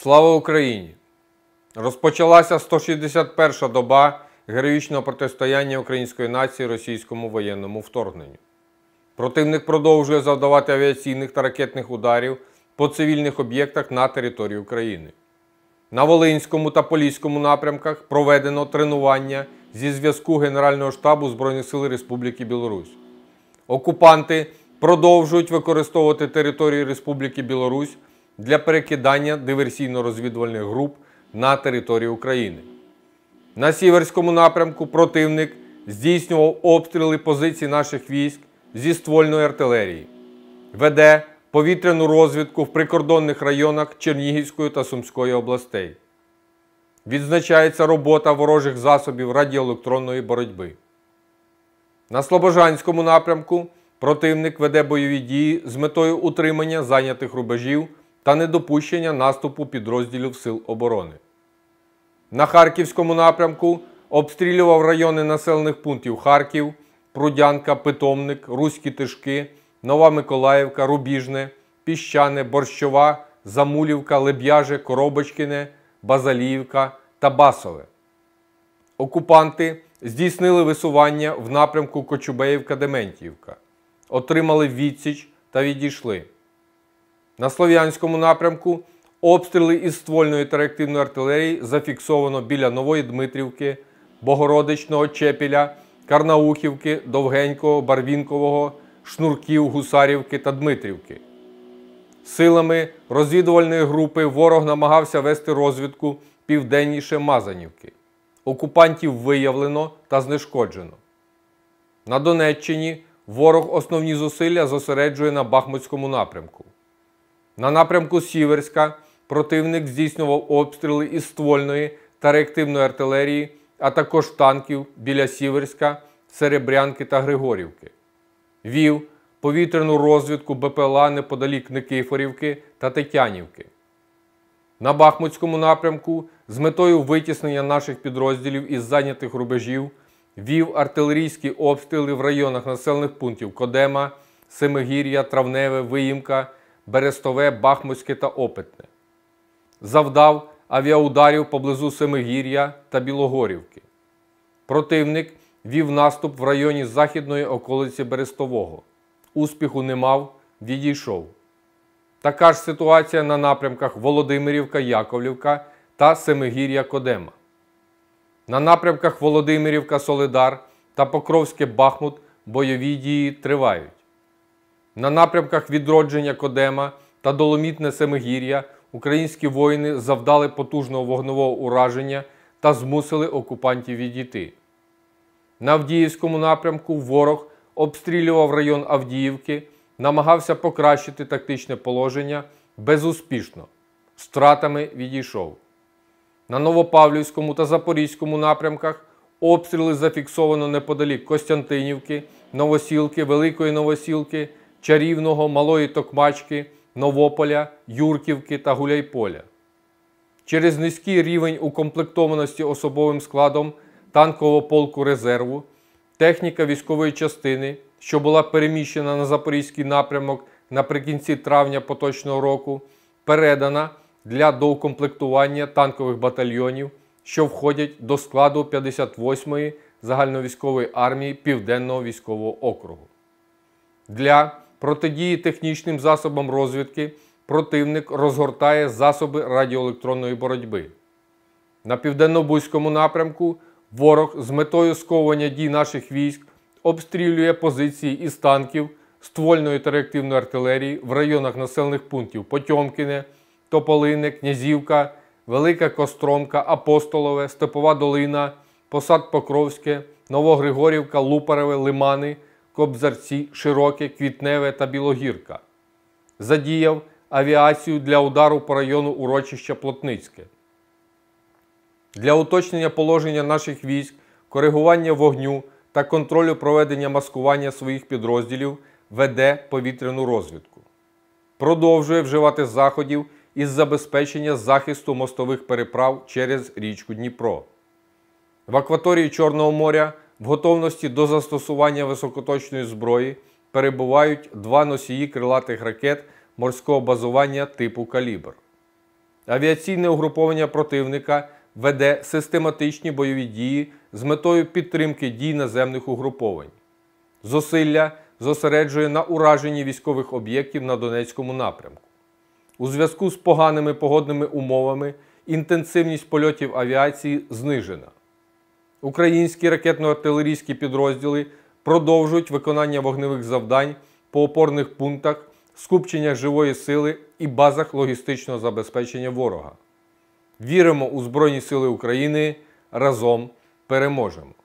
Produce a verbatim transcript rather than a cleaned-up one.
Слава Україні! Розпочалася сто шістдесят перша доба героїчного протистояння української нації російському воєнному вторгненню. Противник продовжує завдавати авіаційних та ракетних ударів по цивільних об'єктах на території України. На Волинському та Поліському напрямках проведено тренування зі зв'язку Генерального штабу Збройних сил Республіки Білорусь. Окупанти продовжують використовувати територію Республіки Білорусь для перекидання диверсійно-розвідувальних груп на територію України. На Сіверському напрямку противник здійснював обстріли позицій наших військ зі ствольної артилерії, веде повітряну розвідку в прикордонних районах Чернігівської та Сумської областей. Відзначається робота ворожих засобів радіоелектронної боротьби. На Слобожанському напрямку противник веде бойові дії з метою утримання зайнятих рубежів та недопущення наступу підрозділів Сил оборони. На Харківському напрямку обстрілював райони населених пунктів Харків, Прудянка, Питомник, Руські Тишки, Нова Миколаївка, Рубіжне, Піщане, Борщова, Замулівка, Леб'яже, Коробочкине, Базаліївка та Басове. Окупанти здійснили висування в напрямку Кочубеївка-Дементіївка, отримали відсіч та відійшли. На Слов'янському напрямку обстріли із ствольної та реактивної артилерії зафіксовано біля Нової Дмитрівки, Богородичного, Чепіля, Карнаухівки, Довгенького, Барвінкового, Шнурків, Гусарівки та Дмитрівки. Силами розвідувальної групи ворог намагався вести розвідку південніше Мазанівки. Окупантів виявлено та знешкоджено. На Донеччині ворог основні зусилля зосереджує на Бахмутському напрямку. На напрямку Сіверська противник здійснював обстріли із ствольної та реактивної артилерії, а також танків біля Сіверська, Серебрянки та Григорівки. Вів повітряну розвідку БПЛА неподалік Никифорівки та Тетянівки. На Бахмутському напрямку з метою витіснення наших підрозділів із зайнятих рубежів вів артилерійські обстріли в районах населених пунктів Кодема, Семигір'я, Травневе, Виїмка, Берестове, Бахмутське та Опитне. Завдав авіаударів поблизу Семигір'я та Білогорівки. Противник вів наступ в районі західної околиці Берестового. Успіху не мав, відійшов. Така ж ситуація на напрямках Володимирівка, Яковлівка та Семигір'я-Кодема. На напрямках Володимирівка, Солидар та Покровське-Бахмут бойові дії тривають. На напрямках Відродження, Кодема та Доломітне, Семигір'я українські воїни завдали потужного вогневого ураження та змусили окупантів відійти. На Авдіївському напрямку ворог обстрілював район Авдіївки, намагався покращити тактичне положення, безуспішно, з втратами відійшов. На Новопавлівському та Запорізькому напрямках обстріли зафіксовано неподалік Костянтинівки, Новосілки, Великої Новосілки, Чарівного, Малої Токмачки, Новополя, Юрківки та Гуляйполя. Через низький рівень укомплектованості особовим складом танкового полку резерву, техніка військової частини, що була переміщена на Запорізький напрямок наприкінці травня поточного року, передана для доукомплектування танкових батальйонів, що входять до складу п'ятдесят восьмої загальновійськової армії Південного військового округу. Для протидії технічним засобам розвідки противник розгортає засоби радіоелектронної боротьби. На Південно-Бузькому напрямку ворог з метою сковування дій наших військ обстрілює позиції із танків, ствольної та реактивної артилерії в районах населених пунктів Потьомкіне, Тополине, Князівка, Велика Костромка, Апостолове, Степова Долина, Посад Покровське, Новогригорівка, Лупареве, Лимани, Кобзарці, Широке, Квітневе та Білогірка. Задіяв авіацію для удару по району урочища Плотницьке. Для уточнення положення наших військ, коригування вогню та контролю проведення маскування своїх підрозділів веде повітряну розвідку. Продовжує вживати заходів із забезпечення захисту мостових переправ через річку Дніпро. В акваторії Чорного моря в готовності до застосування високоточної зброї перебувають два носії крилатих ракет морського базування типу «Калібр». Авіаційне угруповання противника веде систематичні бойові дії з метою підтримки дій наземних угруповань. Зусилля зосереджує на ураженні військових об'єктів на Донецькому напрямку. У зв'язку з поганими погодними умовами інтенсивність польотів авіації знижена. Українські ракетно-артилерійські підрозділи продовжують виконання вогневих завдань по опорних пунктах, скупченнях живої сили і базах логістичного забезпечення ворога. Віримо у Збройні Сили України. Разом переможемо!